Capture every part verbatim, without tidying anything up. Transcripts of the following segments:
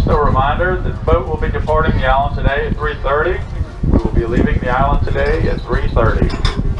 Just a reminder that the boat will be departing the island today at three thirty. We will be leaving the island today at three thirty.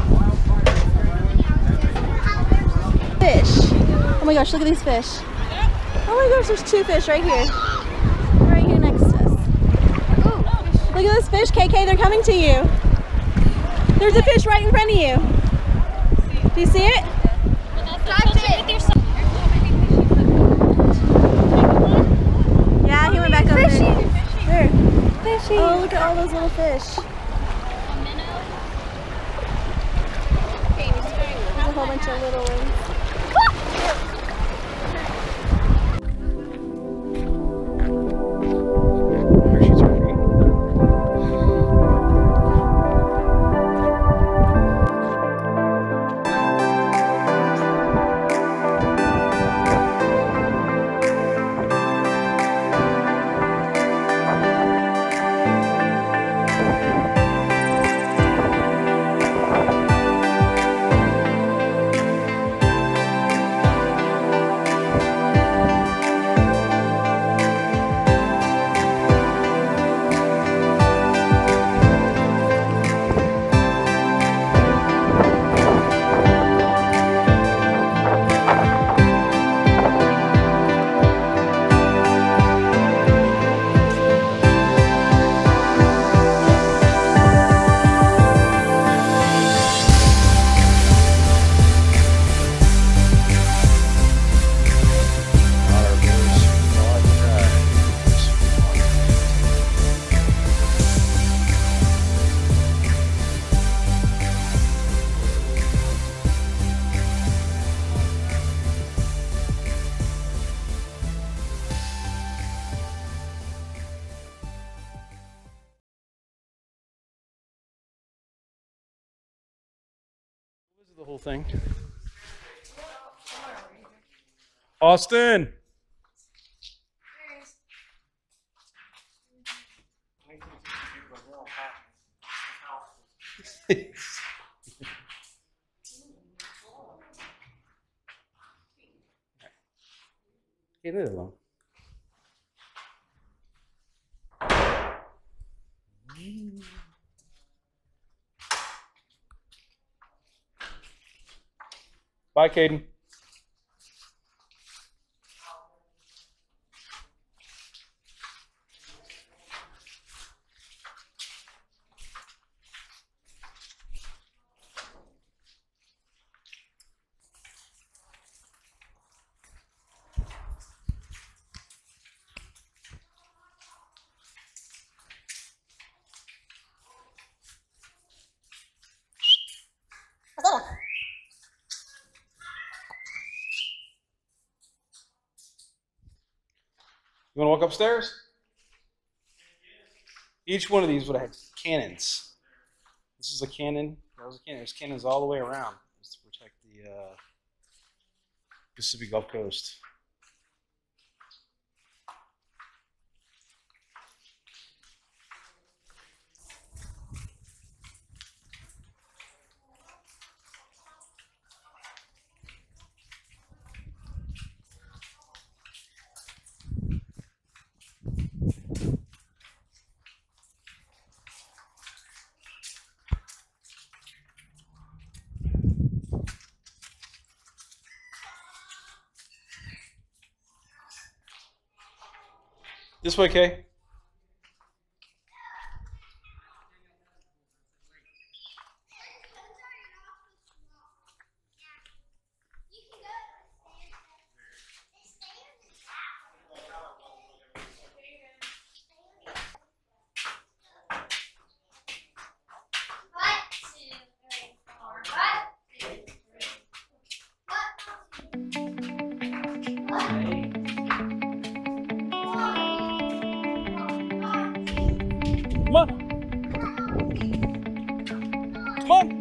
Fish. Oh my gosh, look at these fish. Oh my gosh, there's two fish right here. Right here next to us. Look at this fish, K K, they're coming to you. There's a fish right in front of you. Do you see it? Yeah, he went back over there. There. Fishy. Oh, look at all those little fish. There's a whole bunch of little ones. The whole thing. Austin. Get it along. Bye, Caden. You want to walk upstairs? Each one of these would have had cannons. This is a cannon. That was a cannon. There's cannons all the way around. Just to protect the uh, Pacific Gulf Coast. This way, Kay. Come on. Come on.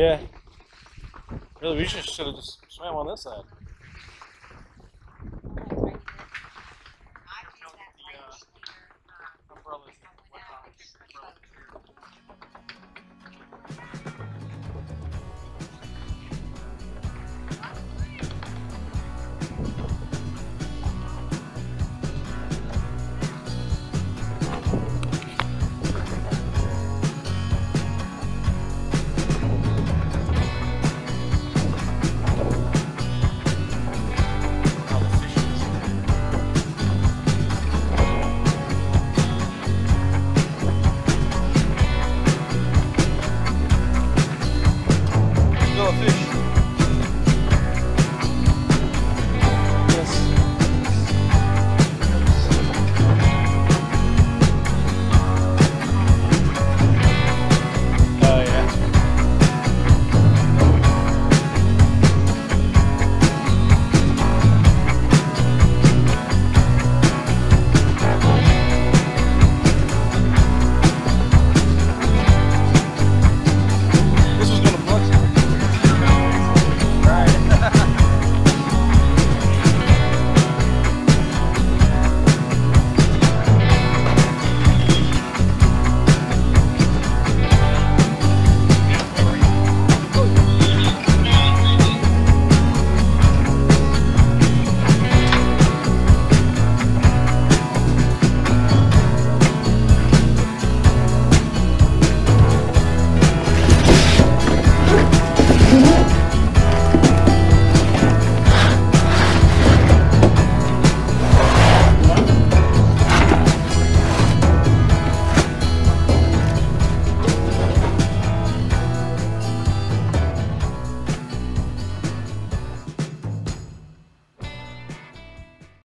Yeah. Really, we should should have just swam on this side. Fish.